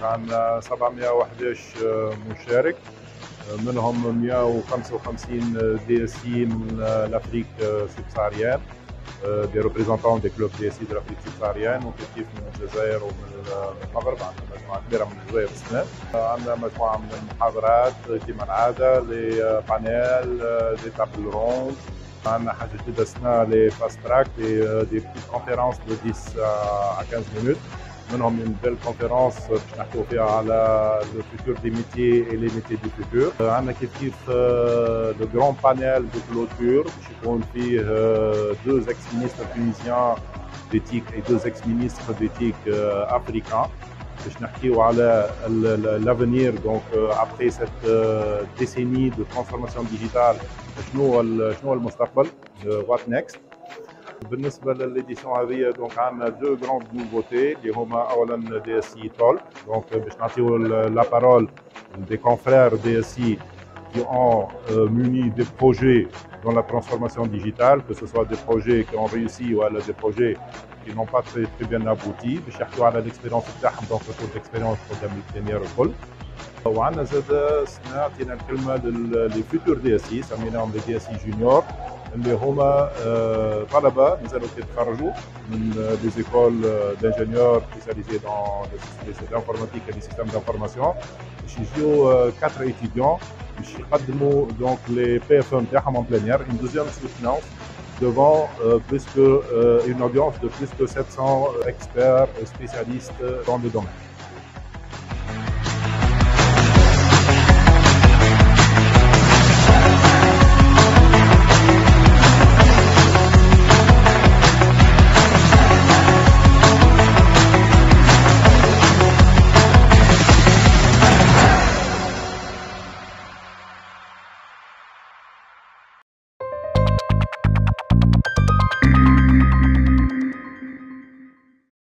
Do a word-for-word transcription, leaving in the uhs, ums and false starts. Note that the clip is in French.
عندنا سبعمائة وأحد عشر مشارك، منهم مئة وخمسة وخمسين دي اس سي من لافريك سبساريان، des représentants des clubs دي اس سي de l'Afrique subsaharienne وكيف كيف من الجزائر ومن المغرب. عندنا مجموعة كبيرة من الجزائر والسنان. عندنا مجموعة من المحاضرات كما العادة، لي بانيل، دي تابل روند. عندنا حاجة جديدة اسمها لي فاست تراك، دي دي بتيت كونفيرونس دو عشرة à quinze minutes. منهم une belle conférence باش نحكيو فيها على le futur des métiers et les métiers du futur. عندنا كيف كيف le grand panel de clôture باش يكون فيه deux ex-ministres tunisiens d'éthique et deux ex-ministres d'éthique africains باش نحكيو على l'avenir donc après cette décennie de transformation digitale. شنو شنو المستقبل؟ what next. بالنسبه للإديسيون هذه دونك عندنا دو غروند نوفوتي اللي هما اولا دي اس سي تول، دونك باش نعطيو لا بارول دي كونفرير دي اس سي qui ont euh, muni des projets dans la transformation digitale, que ce soit des projets qui ont réussi ou des projets qui n'ont pas très, très bien abouti. باش يحكيو على l'expérience تاعهم، دونك retour d'expérience قدام البلينير الكل. وعندنا زاد سنة عطينا الكلمة للي فيتور دي اس سي، سميناهم لي دي اس سي جونيور، اللي هما طلبة مازالوا كيتخرجوا من دي زيكول دانجينيور سبيسياليزي دون لانفورماتيك et les systèmes d'information، باش يجيو quatre étudiants باش يقدموا دونك لي بي اف ام تاعهم en plénière، une deuxième soutenance devant euh, plus que euh, une audience de plus que sept cents experts et spécialistes dans le domaine.